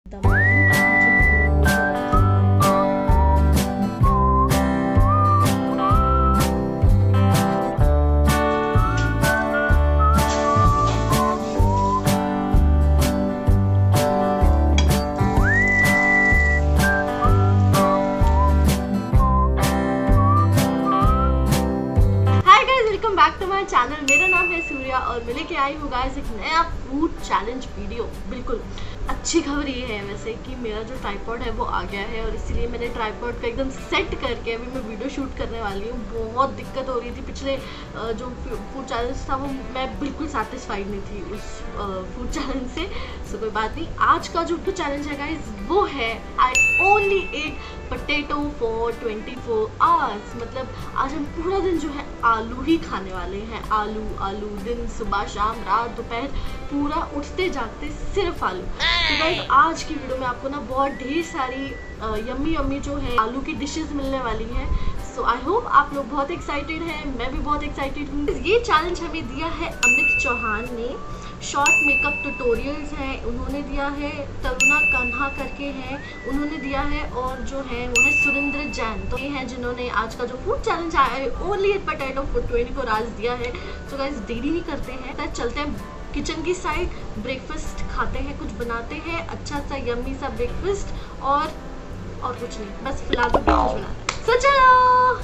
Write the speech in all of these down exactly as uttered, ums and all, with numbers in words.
Channel मेरा नाम है सूर्या और मैं लेके आई हूँ गाइस एक नया फूड चैलेंज वीडियो। बिल्कुल अच्छी खबर ये है वैसे कि मेरा जो ट्राइपॉड है वो आ गया है और इसीलिए मैंने ट्राइपॉड का एकदम सेट करके अभी मैं वीडियो शूट करने वाली हूँ। बहुत दिक्कत हो रही थी पिछले जो फूड चैलेंज था वो मैं बिल्कुल सेटिस्फाइड नहीं थी उस फूड चैलेंज से। सो कोई बात नहीं, आज का जो फूड चैलेंज है गाइस वो है I only ate potato for twenty four hours. मतलब आज हम पूरा दिन जो है आलू ही खाने वाले हैं। आलू आलू दिन सुबह शाम रात दोपहर पूरा उठते जागते सिर्फ आलू। तो गाइस आज की वीडियो में आपको ना बहुत ढेर सारी यम्मी यम्मी जो है आलू की डिशेस मिलने वाली हैं। सो आई होप आप लोग बहुत एक्साइटेड हैं, मैं भी बहुत एक्साइटेड हूँ। ये चैलेंज हमें दिया है अमित चौहान ने। शॉर्ट मेकअप ट्यूटोरियल्स हैं उन्होंने दिया है, तरुणा कान्हा करके हैं उन्होंने दिया है, और जो है वो है सुरेंद्र जैन। तो ये हैं जिन्होंने आज का जो फूड चैलेंज आया है only ate potato for twenty four hours दिया है। तो गाइस देरी नहीं करते हैं, तो चलते हैं किचन की साइड, ब्रेकफास्ट खाते हैं, कुछ बनाते हैं अच्छा सा यम्मी सा ब्रेकफास्ट। और और कुछ नहीं, बस फिलहाल तो ब्रेकफास्ट बनाते हैं। सो चलो।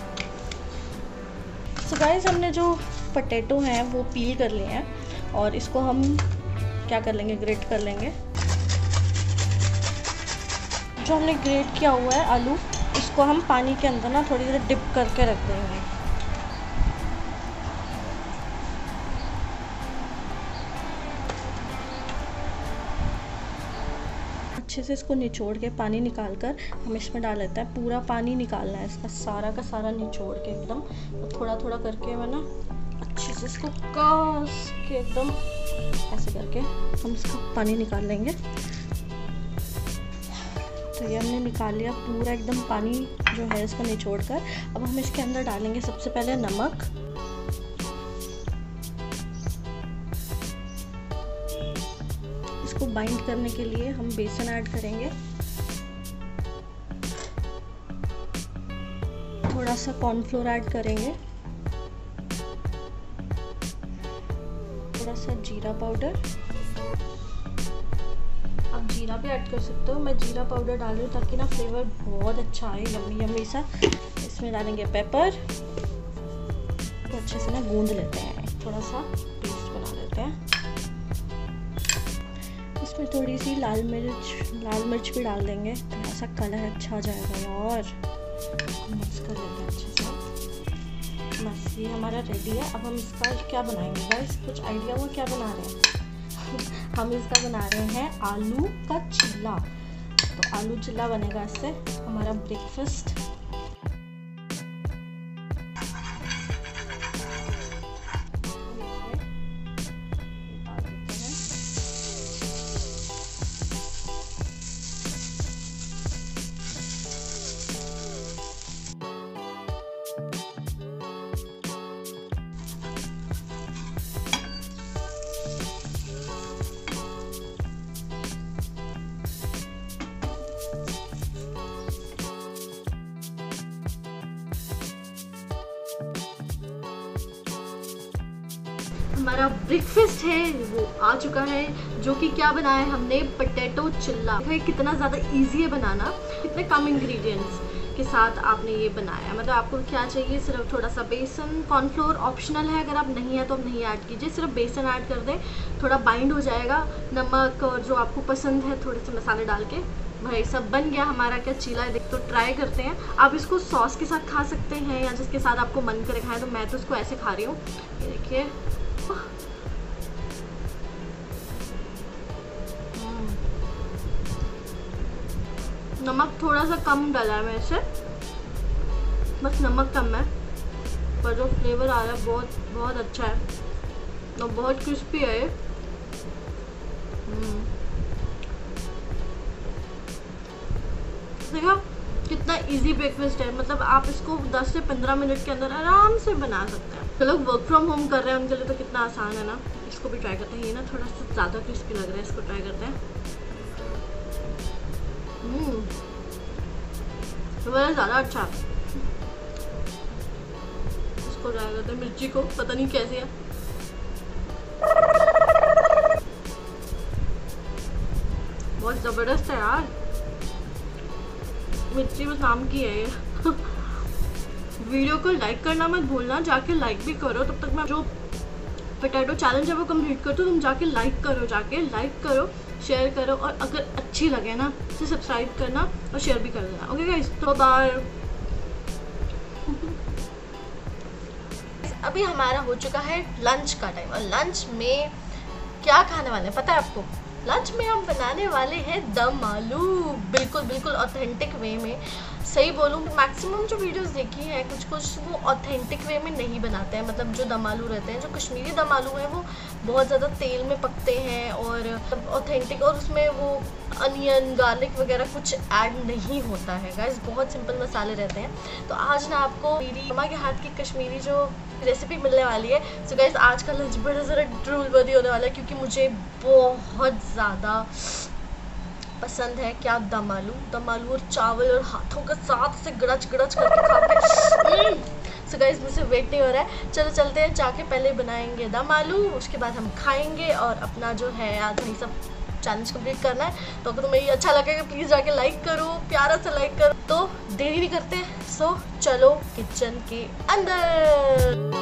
सो गाइस हमने जो पोटैटो हैं वो पील कर लिए हैं और इसको हम क्या कर लेंगे, ग्रेट कर लेंगे। जो हमने ग्रेट किया हुआ है आलू, इसको हम पानी के अंदर ना थोड़ी देर डिप करके रख देंगे। अच्छे से इसको निचोड़ के पानी निकाल कर हम इसमें डाल लेते हैं। पूरा पानी निकालना है इसका, सारा का सारा निचोड़ के एकदम। तो थोड़ा थोड़ा करके मैं ना अच्छे से इसको कस के एकदम ऐसे करके हम इसका पानी निकाल लेंगे। तो ये हमने निकाल लिया पूरा एकदम पानी जो है इसको निचोड़ कर। अब हम इसके अंदर डालेंगे सबसे पहले नमक, इसको बाइंड करने के लिए हम बेसन ऐड करेंगे, थोड़ा सा कॉर्नफ्लोर ऐड करेंगे, थोड़ा सा जीरा पाउडर। आप जीरा भी ऐड कर सकते हो, मैं जीरा पाउडर डाल रही हूँ ताकि ना फ्लेवर बहुत अच्छा आए, यम्मी यम्मी सा। इसमें डालेंगे पेपर, तो अच्छे से ना गूंद लेते हैं, थोड़ा सा पेस्ट बना लेते हैं। इसमें थोड़ी सी लाल मिर्च लाल मिर्च भी डाल देंगे, थोड़ा सा कलर अच्छा आ जाएगा। और मिक्स कर लेते हैं अच्छे से। बस ये हमारा रेडी है। अब हम इसका क्या बनाएंगे गाइस, कुछ आइडिया हुआ क्या बना रहे हैं? हम इसका बना रहे हैं आलू का चिल्ला। तो आलू चिल्ला बनेगा इससे हमारा ब्रेकफास्ट। हमारा ब्रेकफास्ट है वो आ चुका है, जो कि क्या बनाया है हमने, पोटैटो चिल्ला। देखिए कितना ज़्यादा इजी है बनाना, कितने कम इंग्रेडिएंट्स के साथ आपने ये बनाया। मतलब आपको क्या चाहिए, सिर्फ थोड़ा सा बेसन, कॉर्नफ्लोर ऑप्शनल है, अगर आप नहीं है तो आप नहीं ऐड कीजिए, सिर्फ बेसन ऐड कर दें, थोड़ा बाइंड हो जाएगा। नमक और जो आपको पसंद है थोड़े से मसाले डाल के, भाई सब बन गया हमारा क्या चिल्ला। देख तो ट्राई करते हैं। आप इसको सॉस के साथ खा सकते हैं या जिसके साथ आपको मन करे खाएं। तो मैं तो इसको ऐसे खा रही हूँ, ये देखिए। नमक थोड़ा सा कम डाला है मैं इसे, बस नमक कम है, पर जो फ्लेवर आ रहा है बहुत बहुत अच्छा है और बहुत क्रिस्पी है ये। देखो कितना इजी ब्रेकफास्ट है। मतलब आप इसको दस से पंद्रह मिनट के अंदर आराम से बना सकते हैं। जो लोग वर्क फ्रॉम होम कर रहे हैं उनके लिए तो कितना आसान है ना। इसको भी ट्राई करते हैं। ये ना थोड़ा सा ज़्यादा क्रिस्पी लग रहा है, इसको ट्राई करते हैं। मेरा ज़्यादा अच्छा है। इसको ट्राई करते हैं, मिर्ची को पता नहीं कैसी है। बहुत ज़बरदस्त है यार, मिर्ची बस नाम की है ये। वीडियो को लाइक करना मत भूलना, जाके लाइक भी करो। तब तक मैं जो पोटैटो चैलेंज है वो कंप्लीट कर दूँ। तुम जाके लाइक करो, जाके लाइक करो, शेयर करो, और अगर अच्छी लगे ना तो सब्सक्राइब करना और शेयर भी कर देना। ओके गाइस, तो बाय। अभी हमारा हो चुका है लंच का टाइम, और लंच में क्या खाने वाले हैं पता है आपको? लंच में हम बनाने वाले हैं दम आलू, बिल्कुल बिल्कुल ऑथेंटिक वे में। सही बोलूँ, मैक्सिमम जो वीडियोस देखी हैं कुछ कुछ वो ऑथेंटिक वे में नहीं बनाते हैं। मतलब जो दम आलू रहते हैं, जो कश्मीरी दम आलू हैं, वो बहुत ज़्यादा तेल में पकते हैं और ऑथेंटिक, और उसमें वो अनियन गार्लिक वगैरह कुछ ऐड नहीं होता है गाइस, बहुत सिंपल मसाले रहते हैं। तो आज ना आपको मेरी मम्मा के हाथ की कश्मीरी जो रेसिपी मिलने वाली है। सो गाइस, आज का लंच बड़ा ज़रा ड्रूलवर्दी होने वाला है, क्योंकि मुझे बहुत ज़्यादा पसंद है क्या दम आलू, दम आलू और चावल, और हाथों के साथ से गड़च गड़च करके खा के। सो गाइस, मुझसे वेट नहीं हो रहा है, चलो चलते हैं, जाके पहले बनाएंगे दम आलू, उसके बाद हम खाएंगे और अपना जो है आज यही सब चैलेंज कंप्लीट करना है। तो अगर तुम्हें ये अच्छा लगेगा प्लीज़ जाके लाइक करो, प्यारा सा लाइक करो। तो देरी नहीं करते, सो चलो किचन के अंदर।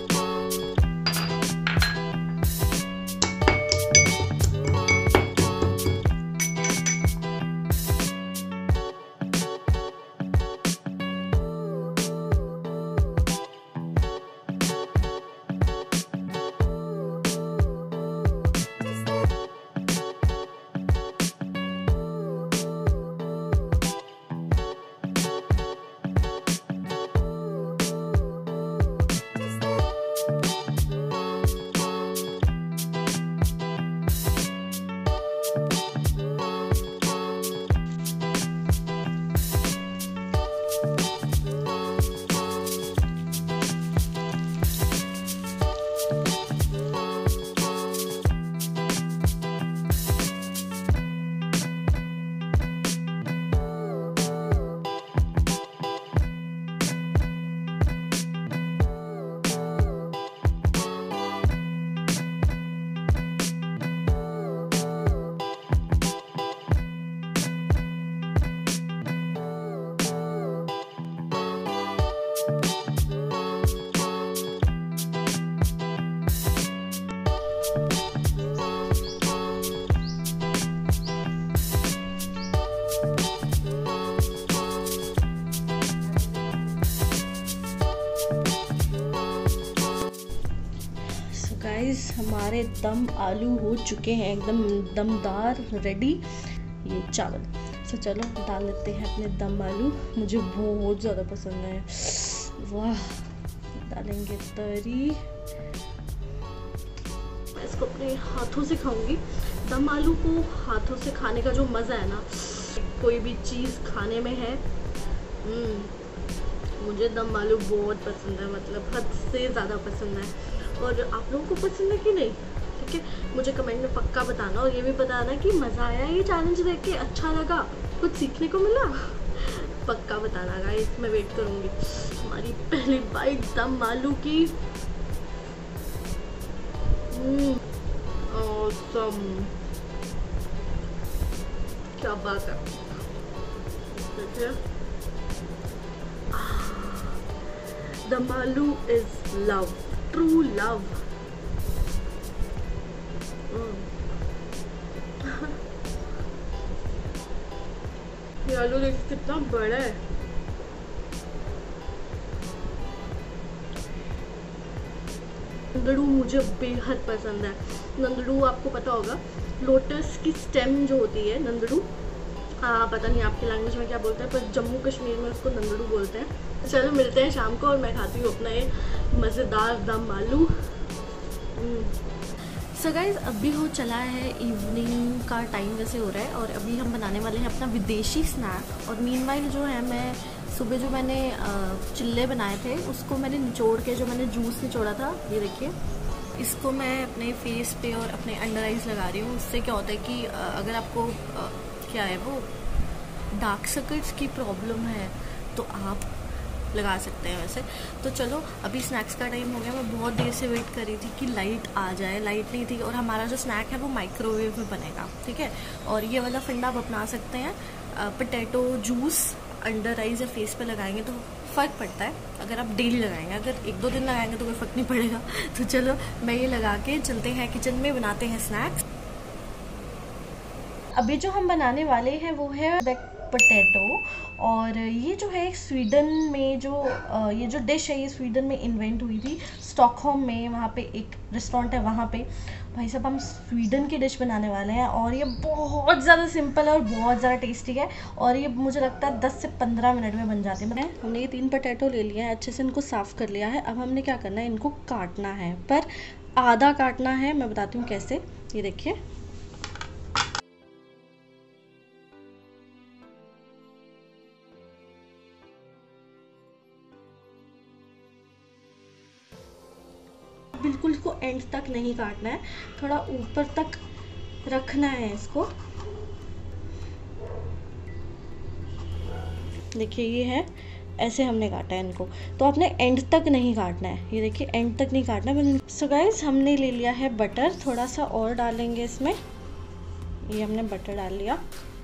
गाइस, हमारे दम आलू हो चुके हैं एकदम दमदार रेडी। ये चावल, तो चलो डाल लेते हैं अपने दम आलू, मुझे बहुत ज़्यादा पसंद है। वाह, डालेंगे तरी, मैं इसको अपने हाथों से खाऊंगी। दम आलू को हाथों से खाने का जो मज़ा है ना, कोई भी चीज़ खाने में है। मुझे दम आलू बहुत पसंद है, मतलब हद से ज़्यादा पसंद है। और आप लोगों को पसंद है कि नहीं, ठीक है, मुझे कमेंट में पक्का बताना। और ये भी बताना कि मज़ा आया ये चैलेंज देख के, अच्छा लगा, कुछ सीखने को मिला, पक्का बताना गाइस, मैं वेट करूँगी। हमारी पहली बाइट दम आलू की। ऑसम, क्या बात है, देखिए, दम आलू इज लव, ट्रू लव। ये आलू देखिए कितना बड़ा है। नंदड़ू मुझे बेहद पसंद है। नंदड़ू आपको पता होगा, लोटस की स्टेम जो होती है नंदड़ू, हाँ पता नहीं आपकी लैंग्वेज में क्या बोलते हैं, पर जम्मू कश्मीर में उसको नंदड़ू बोलते हैं। चलो मिलते हैं शाम को, और मैं खाती हूँ अपना ये मज़ेदार दम आलू। सो गाइस, अभी हो चला है इवनिंग का टाइम वैसे हो रहा है, और अभी हम बनाने वाले हैं अपना विदेशी स्नैक। और मीनवाइल जो है, मैं सुबह जो मैंने चिल्ले बनाए थे उसको मैंने निचोड़ के, जो मैंने जूस निचोड़ा था, ये देखिए, इसको मैं अपने फेस पे और अपने अंडर आइज लगा रही हूँ। उससे क्या होता है कि अगर आपको क्या है वो डार्क सर्कल्स की प्रॉब्लम है तो आप लगा सकते हैं वैसे। तो चलो अभी स्नैक्स का टाइम हो गया। मैं बहुत देर से वेट कर रही थी कि लाइट आ जाए, लाइट नहीं थी। और हमारा जो स्नैक है वो माइक्रोवेव में बनेगा, ठीक है। और ये वाला फंडा आप अपना सकते हैं। पोटैटो जूस अंडर आइज या फेस पे लगाएंगे तो फ़र्क पड़ता है, अगर आप डेली लगाएंगे। अगर एक दो दिन लगाएंगे तो कोई फ़र्क नहीं पड़ेगा। तो चलो मैं ये लगा के चलते हैं किचन में, बनाते हैं स्नैक्स। अभी जो हम बनाने वाले हैं वो है पोटैटो। और ये जो है स्वीडन में जो ये जो डिश है ये स्वीडन में इन्वेंट हुई थी, स्टॉकहोम में। वहाँ पे एक रेस्टोरेंट है, वहाँ पे भाई साहब हम स्वीडन की डिश बनाने वाले हैं। और ये बहुत ज़्यादा सिंपल है और बहुत ज़्यादा टेस्टी है। और ये मुझे लगता है दस से पंद्रह मिनट में बन जाती है। हमने ये तीन पोटैटो ले लिया है, अच्छे से इनको साफ़ कर लिया है। अब हमने क्या करना है, इनको काटना है, पर आधा काटना है। मैं बताती हूँ कैसे। ये देखिए, बिल्कुल इसको एंड तक नहीं काटना है, थोड़ा ऊपर तक रखना है इसको। देखिए ये है, ऐसे हमने काटा है इनको। तो आपने एंड तक नहीं काटना है, ये देखिए एंड तक नहीं काटना है। सो गाइस हमने ले लिया है बटर, थोड़ा सा और डालेंगे इसमें। ये हमने बटर डाल लिया।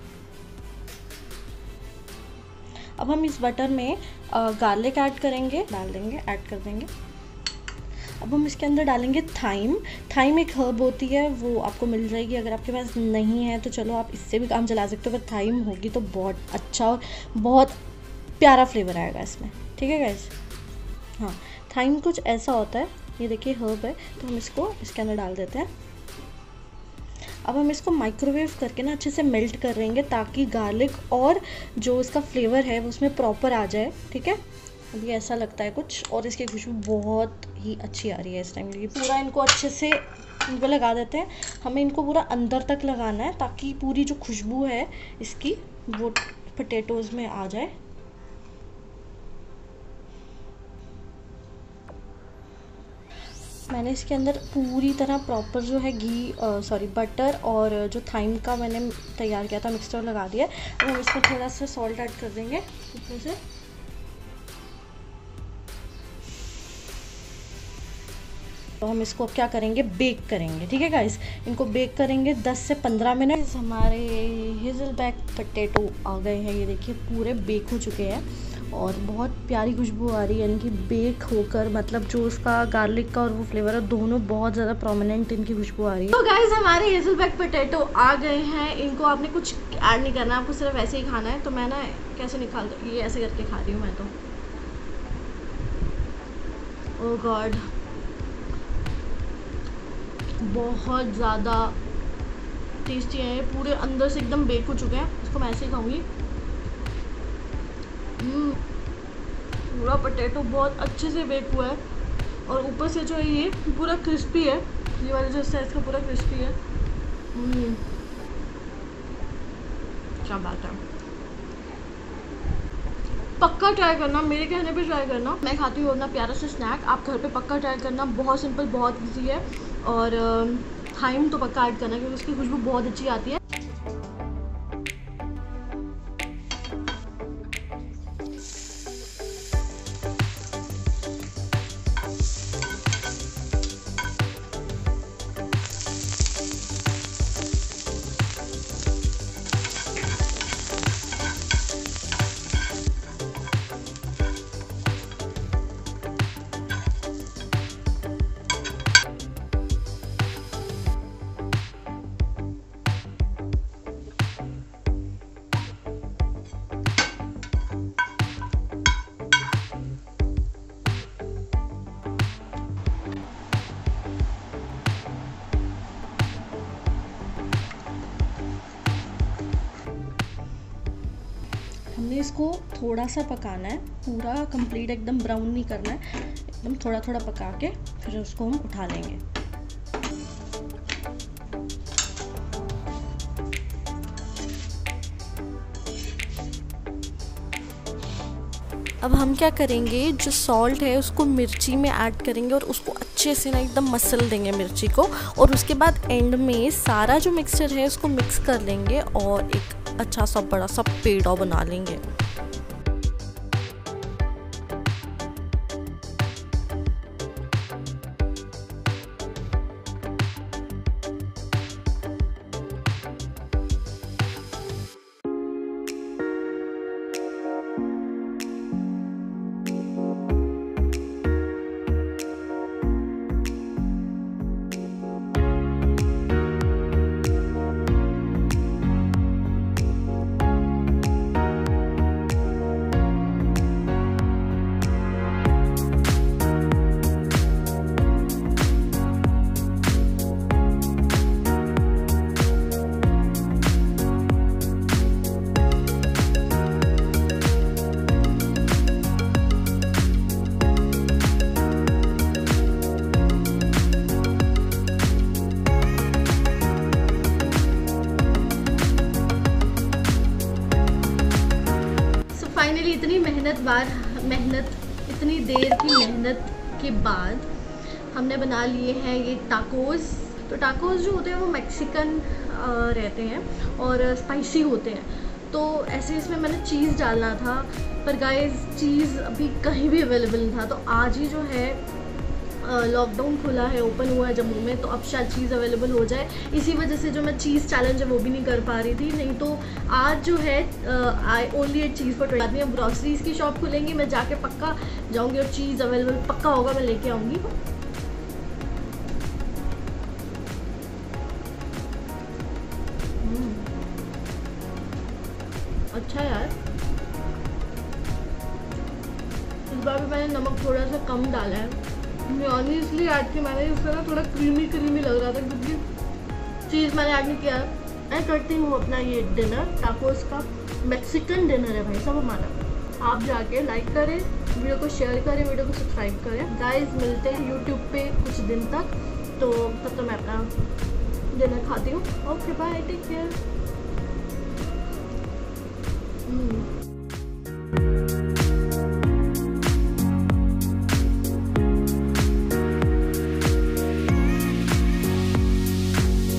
अब हम इस बटर में गार्लिक ऐड करेंगे, डाल देंगे, ऐड कर देंगे। अब हम इसके अंदर डालेंगे थाइम। थाइम एक हर्ब होती है, वो आपको मिल जाएगी। अगर आपके पास नहीं है तो चलो आप इससे भी काम चला सकते हो, पर थाइम होगी तो बहुत अच्छा और बहुत प्यारा फ्लेवर आएगा इसमें, ठीक है गाइस। हाँ, थाइम कुछ ऐसा होता है, ये देखिए हर्ब है। तो हम इसको इसके अंदर डाल देते हैं। अब हम इसको माइक्रोवेव करके ना अच्छे से मेल्ट कर लेंगे, ताकि गार्लिक और जो इसका फ्लेवर है वो उसमें प्रॉपर आ जाए, ठीक है। अभी ऐसा लगता है कुछ, और इसकी खुशबू बहुत ही अच्छी आ रही है इस टाइम। ये पूरा इनको अच्छे से इनको लगा देते हैं। हमें इनको पूरा अंदर तक लगाना है, ताकि पूरी जो खुशबू है इसकी वो पोटैटोज़ में आ जाए। मैंने इसके अंदर पूरी तरह प्रॉपर जो है घी सॉरी बटर और जो थाइम का मैंने तैयार किया था मिक्सचर लगा दिया। अब हम इसमें थोड़ा सा सॉल्ट ऐड कर देंगे ऊपर से। तो हम इसको अब क्या करेंगे, बेक करेंगे, ठीक है गाइस। इनको बेक करेंगे दस से पंद्रह मिनट। हमारे हेज़लबैक पोटैटो आ गए हैं, ये देखिए पूरे बेक हो चुके हैं और बहुत प्यारी खुशबू आ रही है इनकी बेक होकर। मतलब जो उसका गार्लिक का और वो फ्लेवर है दोनों बहुत ज़्यादा प्रोमिनेंट इनकी खुशबू आ रही है। तो गाइस हमारे हेज़लबैक पोटैटो आ गए हैं। इनको आपने कुछ ऐड नहीं करना, आपको सिर्फ ऐसे ही खाना है। तो मैं ना कैसे निकाल दूँ, ये ऐसे करके खा रही हूँ मैं तो। ओह गॉड, बहुत ज़्यादा टेस्टी है, पूरे अंदर से एकदम बेक हो चुके हैं। इसको मैं ऐसे ही खाऊंगी। पूरा पोटैटो बहुत अच्छे से बेक हुआ है और ऊपर से जो है ये पूरा क्रिस्पी है। ये वाला जो हिस्सा है इसका पूरा क्रिस्पी है। क्या बात है, पक्का ट्राई करना, मेरे कहने पे ट्राई करना। मैं खाती हूँ अपना प्यारा सा स्नैक, आप घर पे पक्का ट्राई करना। बहुत सिंपल, बहुत इजी है। और थाइम तो पक्का ऐड करना क्योंकि उसकी खुशबू बहुत अच्छी आती है। हमने इसको थोड़ा सा पकाना है, पूरा कंप्लीट एकदम ब्राउन नहीं करना है, एकदम थोड़ा थोड़ा पका के फिर उसको हम उठा लेंगे। अब हम क्या करेंगे, जो सॉल्ट है उसको मिर्ची में ऐड करेंगे और उसको अच्छे से ना एकदम मसल देंगे मिर्ची को। और उसके बाद एंड में सारा जो मिक्सचर है उसको मिक्स कर लेंगे और एक अच्छा सा बड़ा सा पेड़ा बना लेंगे। फाइनली इतनी मेहनत बाद मेहनत इतनी देर की मेहनत के बाद हमने बना लिए हैं ये टाकोस। तो टाकोस जो होते हैं वो मैक्सिकन रहते हैं और स्पाइसी होते हैं। तो ऐसे इसमें मैंने चीज़ डालना था, पर गाइस चीज़ अभी कहीं भी अवेलेबल नहीं था। तो आज ही जो है लॉकडाउन खुला है, ओपन हुआ है जम्मू में, तो अब शायद चीज़ अवेलेबल हो जाए। इसी वजह से जो मैं चीज़ चैलेंज है वो भी नहीं कर पा रही थी। नहीं तो आज जो है I only ate cheese for twenty. अब ग्रॉसरीज़ की शॉप खुलेंगी, मैं जाके पक्का जाऊँगी और चीज़ अवेलेबल पक्का होगा, मैं लेके आऊँगी। अच्छा यार, इस बार भी मैंने नमक थोड़ा सा कम डाला है। मेयोनीज इसलिए ऐड की मैंने, इससे ना थोड़ा क्रीमी क्रीमी लग रहा था, क्योंकि चीज़ मैंने ऐड नहीं किया। मैं करती हूँ अपना ये डिनर, टाकोस का मैक्सिकन डिनर है भाई सब हमारा। आप जाके लाइक करें, वीडियो को शेयर करें, वीडियो को सब्सक्राइब करें। गाइस मिलते हैं यूट्यूब पे कुछ दिन तक, तो तब तक मैं अपना डिनर खाती हूँ। Okay bye, take care.